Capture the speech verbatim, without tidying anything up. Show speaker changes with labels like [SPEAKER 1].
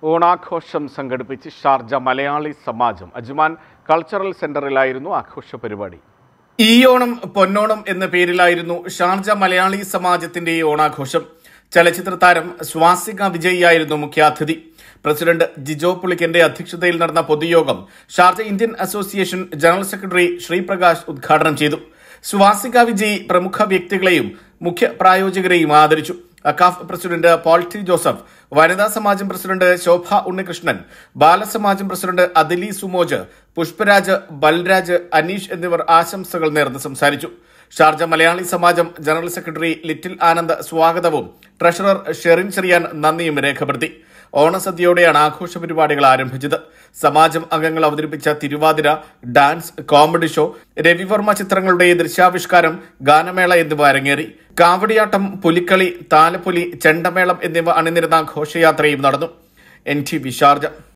[SPEAKER 1] ഓണാഘോഷം സംഘടിപ്പിച്ച് Sharjah Malayali Samajam Ajman cultural സെന്ററിലായിരുന്നു ആഘോഷ പരിപാടി. ഈ ഓണം പൊന്നോണം എന്ന പേരിലായിരുന്നു ഷാർജ മലയാളി സമാജത്തിന്റെ ഓണാഘോഷം. ചലച്ചിത്ര താരം സ്വാസിക വിജയിയായിരുന്നു മുഖ്യാതിഥി. പ്രസിഡന്റ് ജിജോ പുളിക്കന്റെ അധ്യക്ഷതയിൽ നടന്ന പൊതുയോഗം Sharjah Indian association general secretary Sreeprakash ഉദ്ഘാടനം ചെയ്തു. സ്വാസിക വിജയി പ്രമുഖ വ്യക്തികളെയും മുഖ്യ പ്രായോജകരെയും ആദരിച്ചു. അക്കാഫ് president Paul T Joseph, Vanitha Samajam president Shobha Unnikrishnan, Balasamajam president Adili Sumoj, Pushparaj, Balraj, Aneesh എന്നിവർ ആശംസകൾ നേർന്ന് സംസാരിച്ചു. Sharjah Malayali Samajam general secretary Little Anand സ്വാഗതവും ട്രഷറർ ഷെറിൻ ചെറിയാൻ നന്ദിയും രേഖപ്പെടുത്തി. ഓണസദ്യയോടെയാണ് ആഘോഷ പരിപാടികൾ ആരംഭിച്ചത്. സമാജം അംഗങ്ങൾ അവതരിപ്പിച്ച Thiruvathira, dance, comedy show, Ravivarma ചിത്രങ്ങളുടെ ദൃശ്യാവിഷ്കാരം, ഗാനമേള എന്നിവ അരങ്ങേറി. കാവടിയാട്ടം, പുലിക്കളി, താലപ്പൊലി, ചെണ്ടമേളം എന്നിവ അണിനിരുന്ന ഘോഷയാത്രയും നടന്നു. N T V Sharjah.